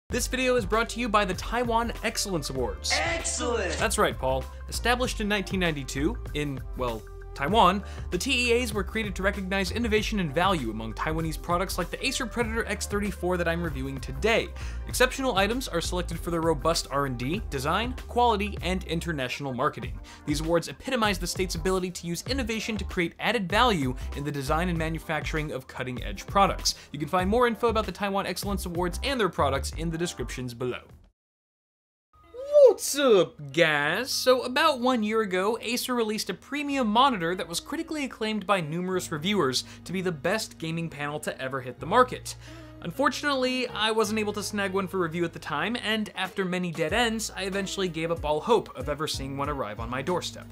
This video is brought to you by the Taiwan Excellence Awards. Excellent! That's right, Paul. Established in 1992 in, well, Taiwan, the TEAs were created to recognize innovation and value among Taiwanese products like the Acer Predator X34 that I'm reviewing today. Exceptional items are selected for their robust R&D, design, quality, and international marketing. These awards epitomize the state's ability to use innovation to create added value in the design and manufacturing of cutting-edge products. You can find more info about the Taiwan Excellence Awards and their products in the descriptions below. What's up, guys? So about 1 year ago, Acer released a premium monitor that was critically acclaimed by numerous reviewers to be the best gaming panel to ever hit the market. Unfortunately, I wasn't able to snag one for review at the time, and after many dead ends, I eventually gave up all hope of ever seeing one arrive on my doorstep.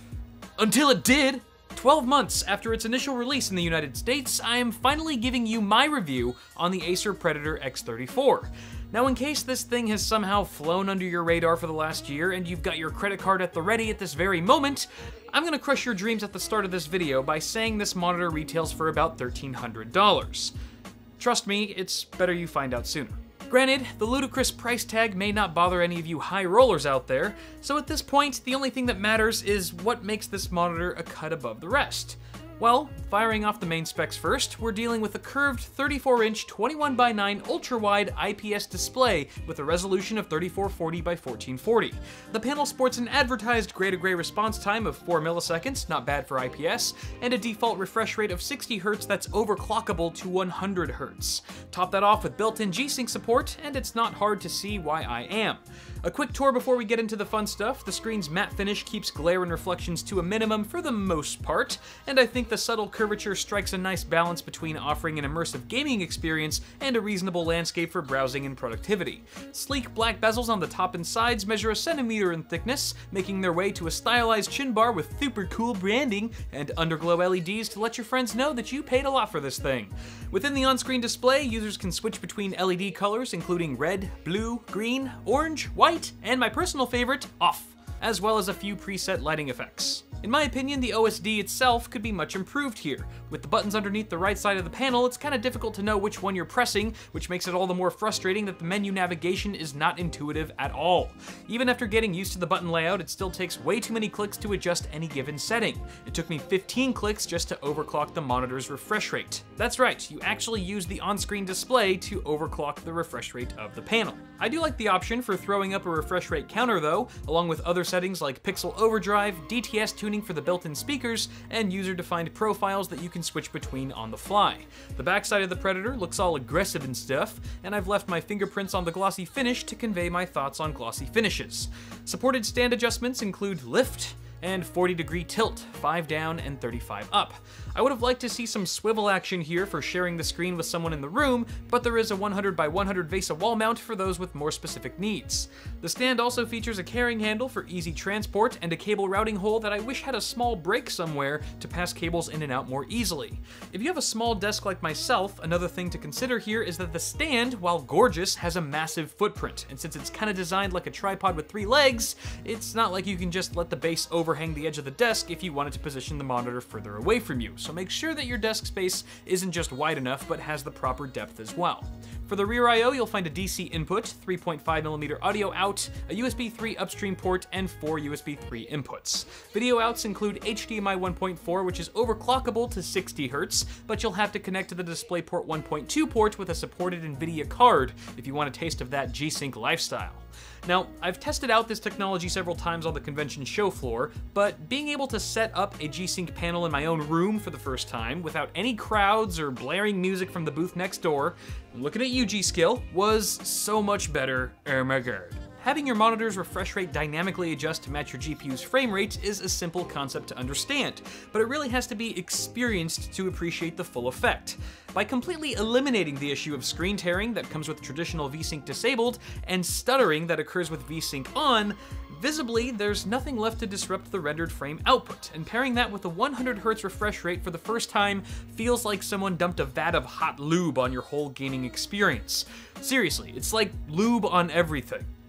Until it did! 12 months after its initial release in the United States, I am finally giving you my review on the Acer Predator X34. Now, in case this thing has somehow flown under your radar for the last year and you've got your credit card at the ready at this very moment, I'm gonna crush your dreams at the start of this video by saying this monitor retails for about $1,300. Trust me, it's better you find out sooner. Granted, the ludicrous price tag may not bother any of you high rollers out there, so at this point, the only thing that matters is what makes this monitor a cut above the rest. Well, firing off the main specs first, we're dealing with a curved 34-inch 21:9 ultra-wide IPS display with a resolution of 3440 by 1440. The panel sports an advertised gray-to-gray response time of 4 milliseconds, not bad for IPS, and a default refresh rate of 60 Hz that's overclockable to 100 Hz. Top that off with built-in G-Sync support, and it's not hard to see why I am. A quick tour before we get into the fun stuff. The screen's matte finish keeps glare and reflections to a minimum for the most part, and I think the subtle curvature strikes a nice balance between offering an immersive gaming experience and a reasonable landscape for browsing and productivity. Sleek black bezels on the top and sides measure a centimeter in thickness, making their way to a stylized chin bar with super cool branding and underglow LEDs to let your friends know that you paid a lot for this thing. Within the on-screen display, users can switch between LED colors including red, blue, green, orange, white, and my personal favorite, off, as well as a few preset lighting effects. In my opinion, the OSD itself could be much improved here. With the buttons underneath the right side of the panel, it's kind of difficult to know which one you're pressing, which makes it all the more frustrating that the menu navigation is not intuitive at all. Even after getting used to the button layout, it still takes way too many clicks to adjust any given setting. It took me 15 clicks just to overclock the monitor's refresh rate. That's right, you actually use the on-screen display to overclock the refresh rate of the panel. I do like the option for throwing up a refresh rate counter though, along with other settings like pixel overdrive, DTS tuning for the built-in speakers, and user-defined profiles that you can switch between on the fly. The backside of the Predator looks all aggressive and stuff, and I've left my fingerprints on the glossy finish to convey my thoughts on glossy finishes. Supported stand adjustments include lift and 40-degree tilt, 5 down and 35 up. I would have liked to see some swivel action here for sharing the screen with someone in the room, but there is a 100 by 100 VESA wall mount for those with more specific needs. The stand also features a carrying handle for easy transport and a cable routing hole that I wish had a small break somewhere to pass cables in and out more easily. If you have a small desk like myself, another thing to consider here is that the stand, while gorgeous, has a massive footprint, and since it's kind of designed like a tripod with 3 legs, it's not like you can just let the base overhang the edge of the desk if you wanted to position the monitor further away from you, so make sure that your desk space isn't just wide enough but has the proper depth as well. For the rear I/O, you'll find a DC input, 3.5mm audio out, a USB 3 upstream port, and 4 USB 3 inputs. Video outs include HDMI 1.4, which is overclockable to 60 Hz, but you'll have to connect to the DisplayPort 1.2 port with a supported NVIDIA card if you want a taste of that G-Sync lifestyle. Now, I've tested out this technology several times on the convention show floor, but being able to set up a G-Sync panel in my own room for the first time without any crowds or blaring music from the booth next door, looking at you, G.Skill, was so much better, oh my god. Having your monitor's refresh rate dynamically adjust to match your GPU's frame rate is a simple concept to understand, but it really has to be experienced to appreciate the full effect. By completely eliminating the issue of screen tearing that comes with traditional VSync disabled and stuttering that occurs with VSync on, visibly there's nothing left to disrupt the rendered frame output, and pairing that with a 100 Hz refresh rate for the first time feels like someone dumped a vat of hot lube on your whole gaming experience. Seriously, it's like lube on everything.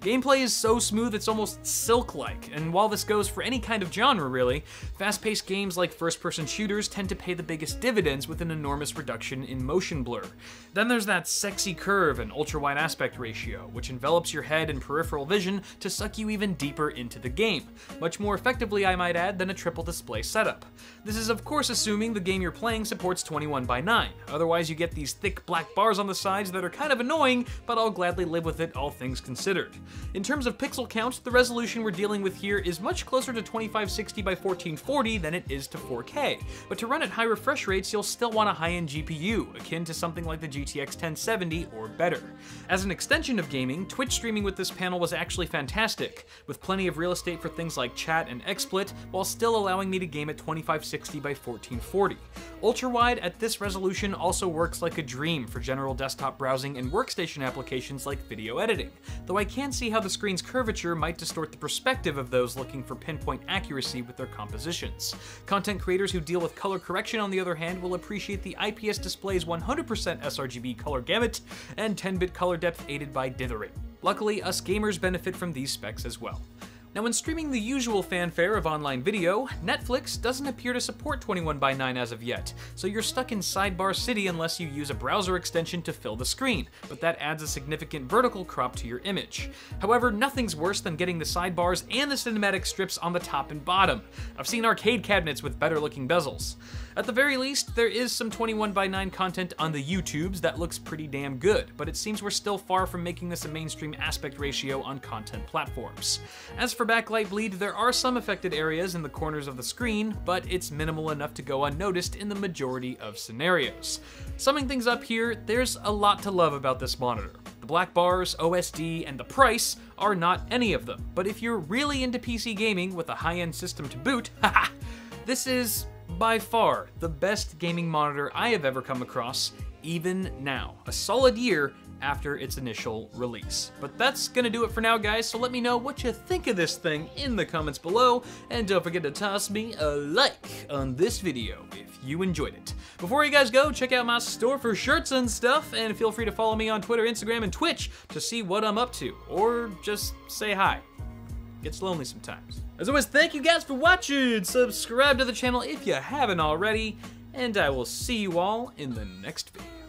Gameplay is so smooth it's almost silk-like, and while this goes for any kind of genre really, fast-paced games like first-person shooters tend to pay the biggest dividends with an enormous reduction in motion blur. Then there's that sexy curve and ultra-wide aspect ratio, which envelops your head and peripheral vision to suck you even deeper into the game, much more effectively I might add than a triple display setup. This is of course assuming the game you're playing supports 21:9, otherwise you get these thick black bars on the sides that are kind of annoying, but I'll gladly live with it all things considered. In terms of pixel count, the resolution we're dealing with here is much closer to 2560 by 1440 than it is to 4K, but to run at high refresh rates you'll still want a high-end GPU, akin to something like the GTX 1070 or better. As an extension of gaming, Twitch streaming with this panel was actually fantastic, with plenty of real estate for things like chat and XSplit, while still allowing me to game at 2560 by 1440. Ultra-wide at this resolution also works like a dream for general desktop browsing and workstation applications like video editing, though I can see how the screen's curvature might distort the perspective of those looking for pinpoint accuracy with their compositions. Content creators who deal with color correction, on the other hand, will appreciate the IPS display's 100% sRGB color gamut and 10-bit color depth aided by dithering. Luckily, us gamers benefit from these specs as well. Now, when streaming the usual fanfare of online video, Netflix doesn't appear to support 21:9 as of yet, so you're stuck in Sidebar City unless you use a browser extension to fill the screen, but that adds a significant vertical crop to your image. However, nothing's worse than getting the sidebars and the cinematic strips on the top and bottom. I've seen arcade cabinets with better looking bezels. At the very least, there is some 21:9 content on the YouTubes that looks pretty damn good, but it seems we're still far from making this a mainstream aspect ratio on content platforms. As for backlight bleed, there are some affected areas in the corners of the screen, but it's minimal enough to go unnoticed in the majority of scenarios. Summing things up here, there's a lot to love about this monitor. The black bars, OSD, and the price are not any of them, but if you're really into PC gaming with a high-end system to boot, haha, this is by far the best gaming monitor I have ever come across, even now, a solid year after its initial release. But that's gonna do it for now, guys, so let me know what you think of this thing in the comments below, and don't forget to toss me a like on this video if you enjoyed it. Before you guys go, check out my store for shirts and stuff, and feel free to follow me on Twitter, Instagram, and Twitch to see what I'm up to, or just say hi. Gets lonely sometimes. As always, thank you guys for watching, subscribe to the channel if you haven't already, and I will see you all in the next video.